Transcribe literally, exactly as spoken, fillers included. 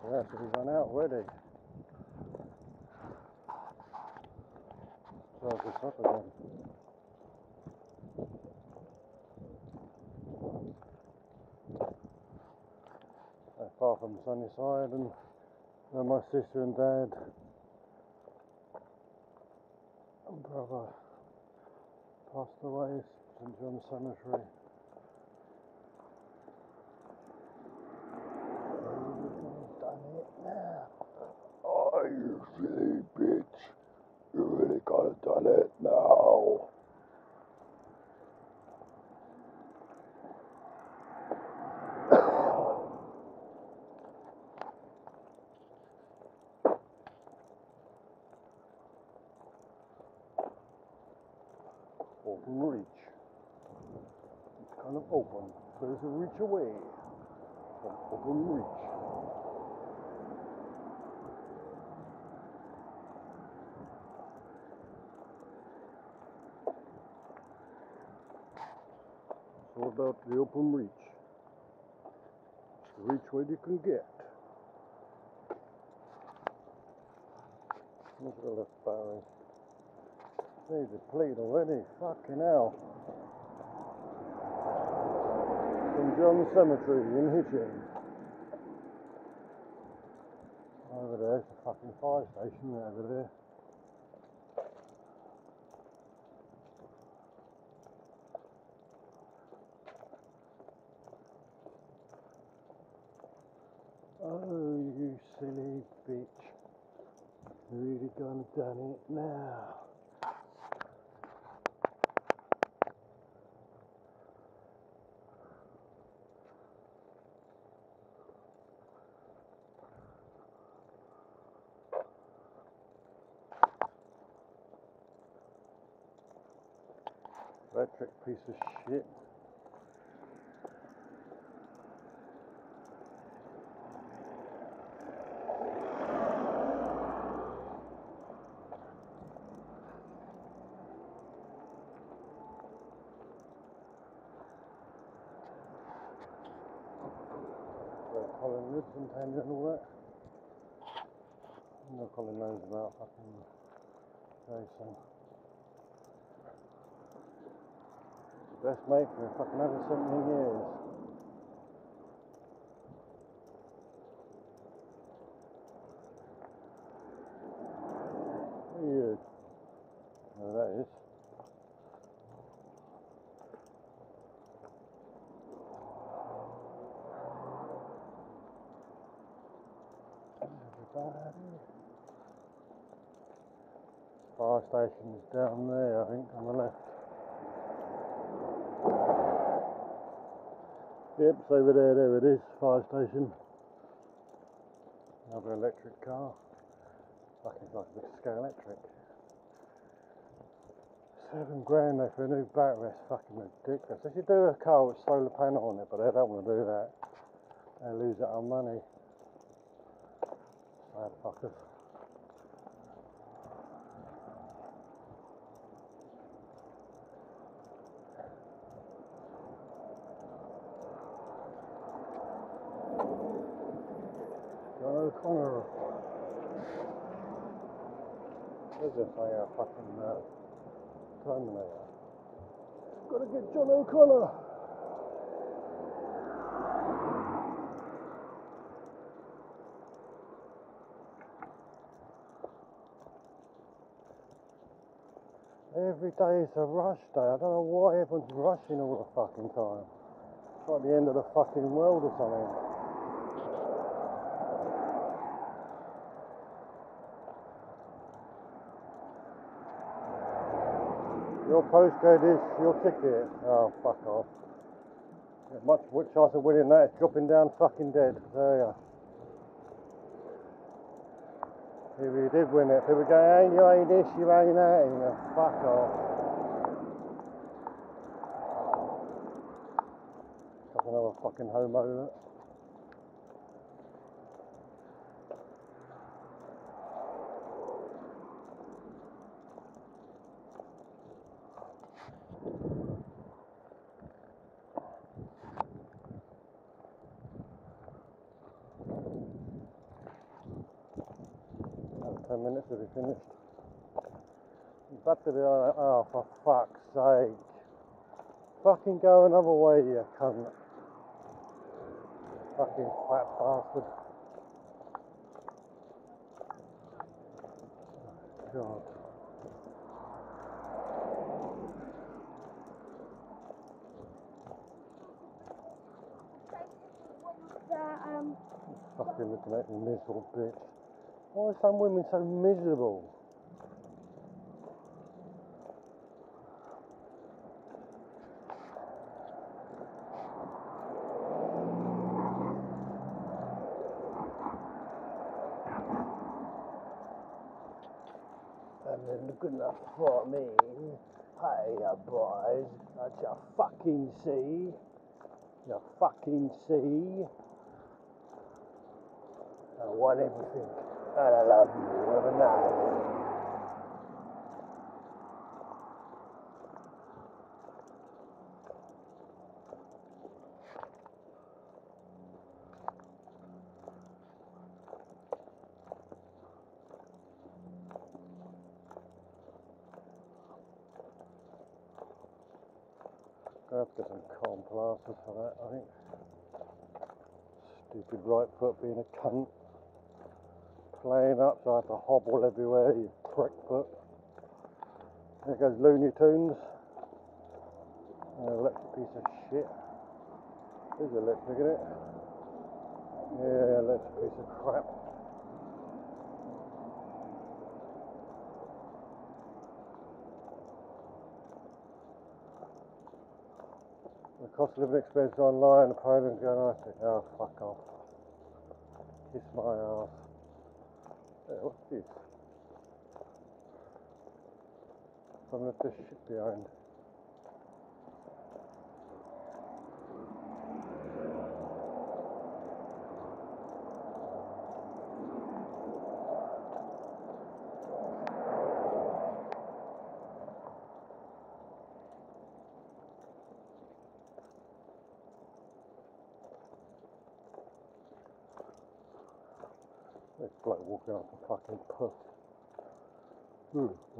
They actually run out already. Charge this up again. Apart from Sunnyside and where my sister and dad and brother passed away, Saint John's Cemetery. We've done it now. Oh, you silly bitch. You really gotta done it now. Open reach. It's kind of open. There's a reach away from open reach. It's all about the open reach. The reach where you can get. Look at the left barrel. There's a plate already. Fucking hell. Saint John's Cemetery in Hitchin. Over there's a fucking fire station over there. Oh, you silly bitch. You really gonna done it now. Electric piece of shit. Where Colin lives in Tanya and all that. I know Colin knows about fucking Jason. Best mate for fucking over seventeen years. Weird. Oh, that is. Everybody. Fire station is down there, I think, on the left. Yep, it's over there, there it is, fire station. Another electric car. Fucking like a big scale electric. Seven grand though for a new battery, that's fucking ridiculous. They should do a car with solar panel on it, but they don't want to do that. They lose out on money. Sad fuckers. John O'Connor. There's just like a fucking uh, Terminator. Gotta get John O'Connor. Every day is a rush day. I don't know why everyone's rushing all the fucking time. It's like the end of the fucking world or something. Your postcode is your ticket. Oh, fuck off. Yeah, much chance of winning that is dropping down fucking dead. There you are. If you did win it, people go, hey, you ain't this, you ain't that. You know, fuck off. That's another fucking homo. ten minutes will be finished. Back to the eye. Oh, for fuck's sake. Fucking go another way, you cunt. Fucking fat bastard. God. The, um, Fucking looking at you miserable bitch. Why are some women so miserable? And they're looking up for me. Hey, you boys, don't you fucking see? You fucking see? I want everything. And I love you. Have a night. Gonna have to get some cotton plasters for that, I think. Stupid right foot being a cunt. Playing up so I have to hobble everywhere, you prick foot. There goes Looney Tunes. An electric piece of shit. There's electric in it. Yeah, electric piece of crap. The cost of living expense online, Poland's going, I think, oh, fuck off. Kiss my ass. Yeah, what's this? Some left this shit behind. This bloke walking off a fucking puss. Hmm.